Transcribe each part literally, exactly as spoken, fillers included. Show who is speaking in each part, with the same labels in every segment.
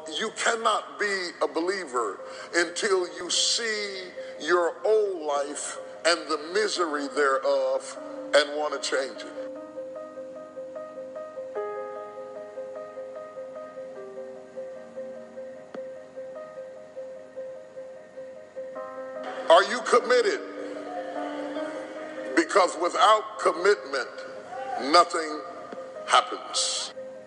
Speaker 1: You cannot be a believer until you see your old life and the misery thereof and want to change it. Are you committed? Because without commitment, nothing happens.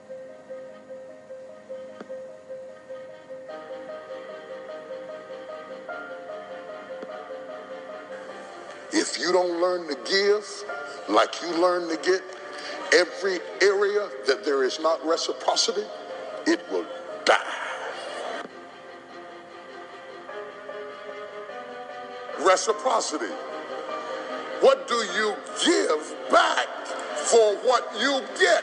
Speaker 1: If you don't learn to give like you learn to get, every area that there is not reciprocity, it will die. Reciprocity. What do you give back for what you get?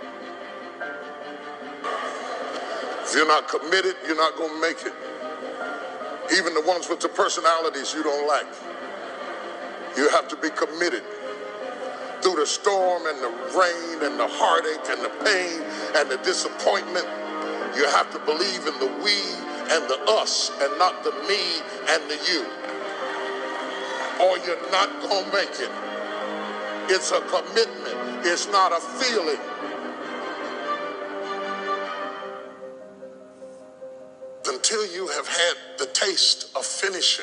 Speaker 1: If you're not committed, you're not going to make it. Even the ones with the personalities you don't like. You have to be committed through the storm and the rain and the heartache and the pain and the disappointment. You have to believe in the we and the us and not the me and the you, or you're not going to make it. It's a commitment. It's not a feeling. Until you have had the taste of finishing,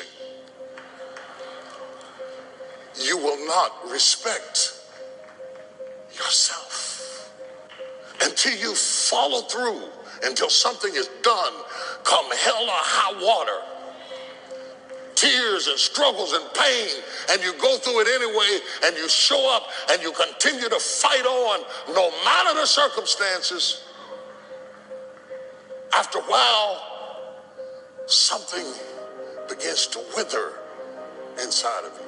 Speaker 1: you will not respect yourself. Until you follow through, until something is done, come hell or high water, tears and struggles and pain, and you go through it anyway, and you show up and you continue to fight on no matter the circumstances. After a while, something begins to wither inside of you.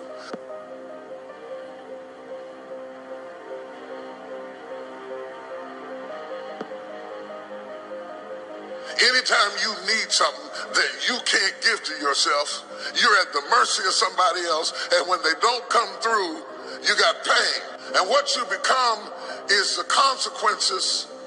Speaker 1: Anytime you need something that you can't give to yourself, you're at the mercy of somebody else, and when they don't come through, you got pain. And what you become is the consequences